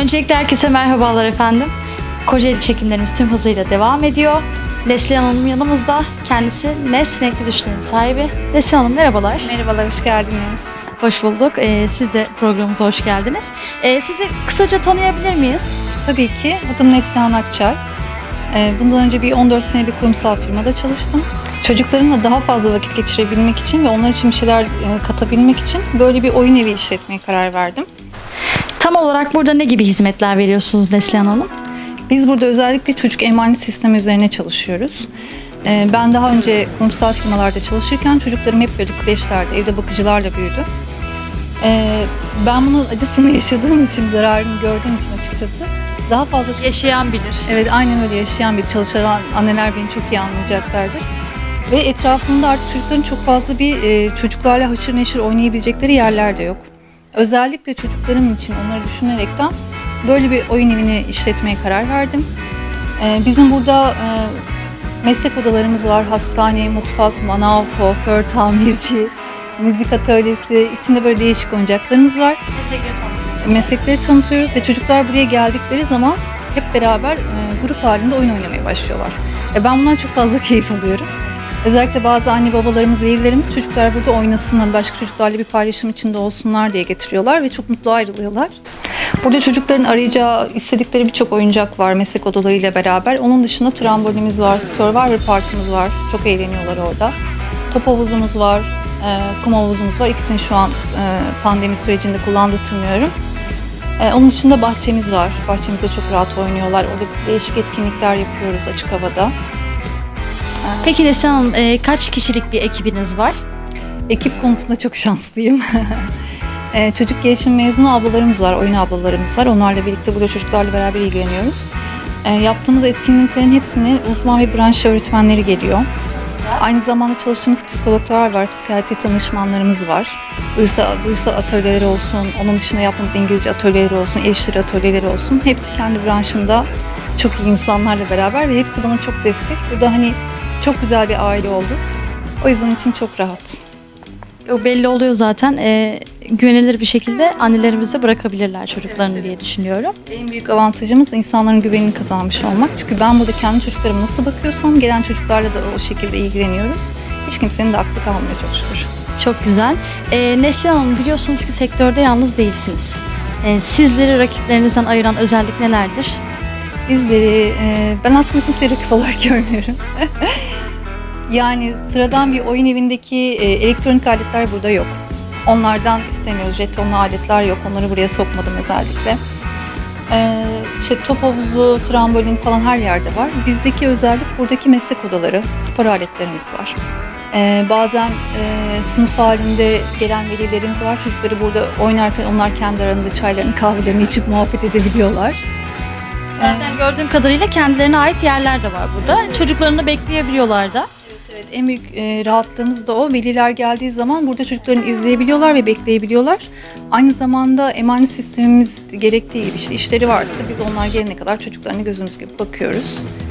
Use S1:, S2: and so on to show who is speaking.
S1: Öncelikle herkese merhabalar efendim. Kocaeli çekimlerimiz tüm hızıyla devam ediyor. Neslihan Hanım yanımızda. Kendisi Nes Renkli Düşlerin sahibi. Neslihan Hanım merhabalar.
S2: Merhabalar, hoş geldiniz.
S1: Hoş bulduk. Siz de programımıza hoş geldiniz. Sizi kısaca tanıyabilir miyiz?
S2: Tabii ki, adım Neslihan Akçay. Bundan önce bir 14 sene bir kurumsal firmada çalıştım. Çocuklarımla daha fazla vakit geçirebilmek için ve onlar için bir şeyler katabilmek için böyle bir oyun evi işletmeye karar verdim.
S1: Tam olarak burada ne gibi hizmetler veriyorsunuz Neslihan Hanım?
S2: Biz burada özellikle çocuk emanet sistemi üzerine çalışıyoruz. Ben daha önce kurumsal firmalarda çalışırken çocuklarım hep böyle kreşlerde, evde bakıcılarla büyüdü. Ben bunun acısını yaşadığım için, zararını gördüğüm için açıkçası daha fazla...
S1: Yaşayan bilir.
S2: Evet, aynen öyle, yaşayan bir çalışan anneler beni çok iyi anlayacaklardır. Ve etrafımda artık çocukların çok fazla bir çocuklarla haşır neşir oynayabilecekleri yerler de yok. Özellikle çocuklarım için onları düşünerekten böyle bir oyun evini işletmeye karar verdim. Bizim burada meslek odalarımız var. Hastane, mutfak, manav, kuaför, tamirci, müzik atölyesi. İçinde böyle değişik oyuncaklarımız var. Meslekleri tanıtıyoruz ve çocuklar buraya geldikleri zaman hep beraber grup halinde oyun oynamaya başlıyorlar. Ben bundan çok fazla keyif alıyorum. Özellikle bazı anne babalarımız, velilerimiz çocuklar burada oynasınlar, başka çocuklarla bir paylaşım içinde olsunlar diye getiriyorlar ve çok mutlu ayrılıyorlar. Burada çocukların arayacağı, istedikleri birçok oyuncak var meslek odalarıyla beraber. Onun dışında trambolinimiz var, Survivor Park'ımız var. Çok eğleniyorlar orada. Top havuzumuz var, kum havuzumuz var. İkisini şu an pandemi sürecinde kullandırtmıyorum. Onun dışında bahçemiz var. Bahçemizde çok rahat oynuyorlar. Orada değişik etkinlikler yapıyoruz açık havada.
S1: Peki Neslihan Hanım, kaç kişilik bir ekibiniz var?
S2: Ekip konusunda çok şanslıyım. Çocuk gelişim mezunu ablalarımız var, oyun ablalarımız var. Onlarla birlikte burada çocuklarla beraber ilgileniyoruz. Yaptığımız etkinliklerin hepsine uzman ve branş öğretmenleri geliyor. Aynı zamanda çalıştığımız psikologlar var, psikiyatri danışmanlarımız var. Duysal atölyeleri olsun, onun dışında yaptığımız İngilizce atölyeleri olsun, el işleri atölyeleri olsun. Hepsi kendi branşında çok iyi insanlarla beraber ve hepsi bana çok destek. Burada hani çok güzel bir aile olduk. O yüzden içim çok rahat.
S1: O belli oluyor zaten. Güvenilir bir şekilde annelerimize bırakabilirler çocuklarını diye düşünüyorum.
S2: En büyük avantajımız insanların güvenini kazanmış olmak. Çünkü ben burada kendi çocuklarıma nasıl bakıyorsam gelen çocuklarla da o şekilde ilgileniyoruz. Hiç kimsenin de aklı kalmıyor çok şükür.
S1: Çok güzel. Neslihan Hanım, biliyorsunuz ki sektörde yalnız değilsiniz. Sizleri rakiplerinizden ayıran özellik nelerdir?
S2: Bizleri, ben aslında kimseyi rakip olarak görmüyorum. Yani sıradan bir oyun evindeki elektronik aletler burada yok. Onlardan istemiyoruz. Jetonlu aletler yok. Onları buraya sokmadım özellikle. Top havuzu, trambolin falan her yerde var. Bizdeki özellik buradaki meslek odaları, spor aletlerimiz var. Bazen sınıf halinde gelen velilerimiz var. Çocukları burada oynarken onlar kendi aralarında çaylarını, kahvelerini içip muhabbet edebiliyorlar.
S1: Zaten gördüğüm kadarıyla kendilerine ait yerler de var burada. Çocuklarını bekleyebiliyorlar da.
S2: Evet, en büyük rahatlığımız da o. Veliler geldiği zaman burada çocuklarını izleyebiliyorlar ve bekleyebiliyorlar. Aynı zamanda emanet sistemimiz gerektiği gibi işte işleri varsa biz onlar gelene kadar çocuklarına gözümüz gibi bakıyoruz.